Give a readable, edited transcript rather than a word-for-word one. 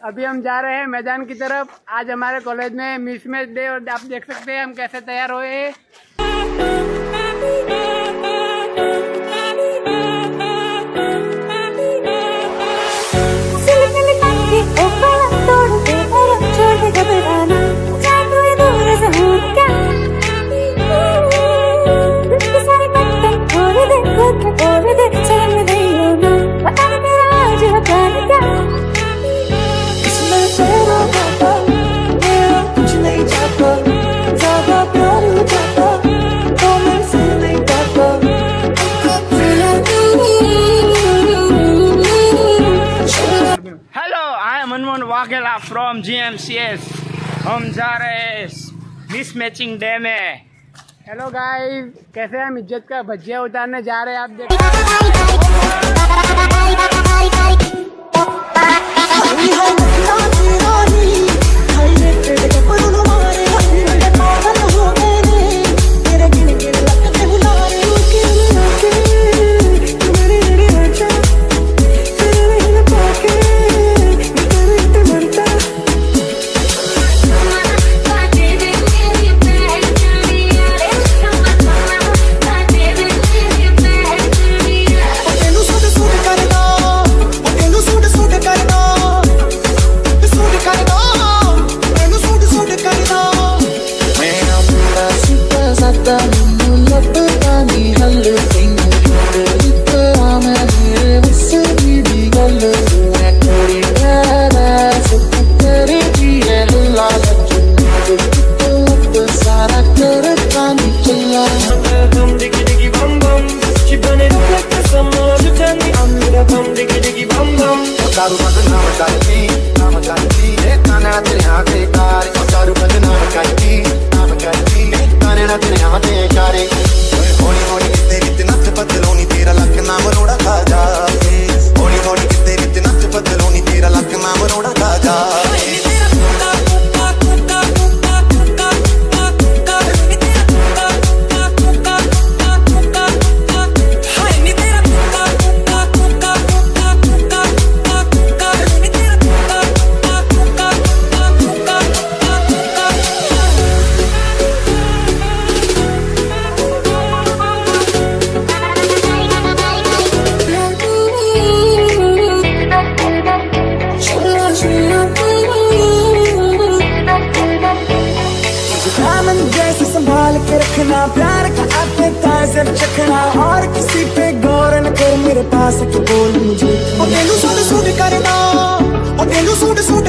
अभी हम जा रहे हैं मैदान की तरफ। आज हमारे कॉलेज में मिसमैच डे और आप देख सकते हैं हम कैसे तैयार हुए। Vaghela from GMCS। हम जा रहे हैं मिस मैचिंग डे में। हेलो गाइस, कैसे हम इज्जत का भजिया उतारने जा रहे हैं। आप संभाल के रखना, प्यार का आपके ताज़र चखना, और किसी पे गौर न कर मेरे पास के बोल मुझे। ओ तेनू सूट सूट करना, ओ तेनू सूट सूट